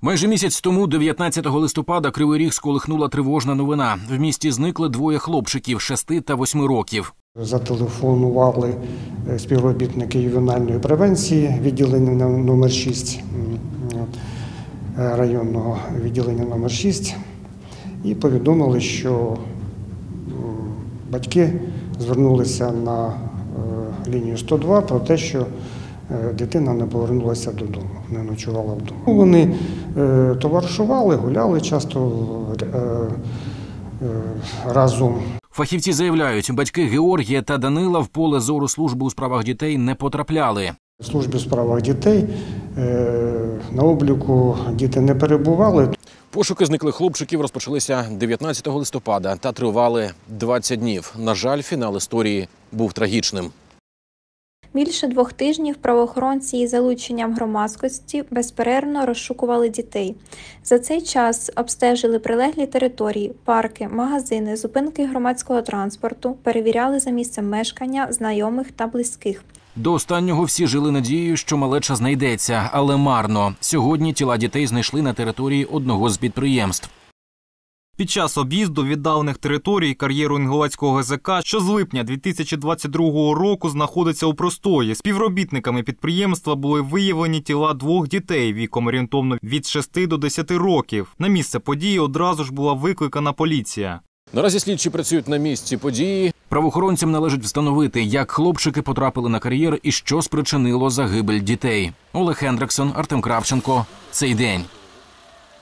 Майже місяць тому, 19 листопада, Кривий Ріг сколихнула тривожна новина. В місті зникли двоє хлопчиків – 6 та 8 років. Зателефонували співробітники ювенальної превенції відділення номер 6, районного відділення номер 6, і повідомили, що батьки звернулися на лінію 102 про те, що дитина не повернулася додому, не ночувала вдома. Вони товаришували, гуляли часто разом. Фахівці заявляють, батьки Георгія та Данила в поле зору служби у справах дітей не потрапляли. В службі у справах дітей на обліку діти не перебували. Пошуки зниклих хлопчиків розпочалися 19 листопада та тривали 20 днів. На жаль, фінал історії був трагічним. Більше 2 тижнів правоохоронці із залученням громадськості безперервно розшукували дітей. За цей час обстежили прилеглі території, парки, магазини, зупинки громадського транспорту, перевіряли за місцем мешкання знайомих та близьких. До останнього всі жили надією, що малеча знайдеться, але марно. Сьогодні тіла дітей знайшли на території одного з підприємств. Під час об'їзду віддалених територій кар'єру Інгулецького ГЗК, що з липня 2022 року знаходиться у простої, співробітниками підприємства були виявлені тіла 2 дітей віком орієнтовно від 6 до 10 років. На місце події одразу ж була викликана поліція. Наразі слідчі працюють на місці події. Правоохоронцям належить встановити, як хлопчики потрапили на кар'єр і що спричинило загибель дітей. Олег Хендриксон, Артем Кравченко. Цей день.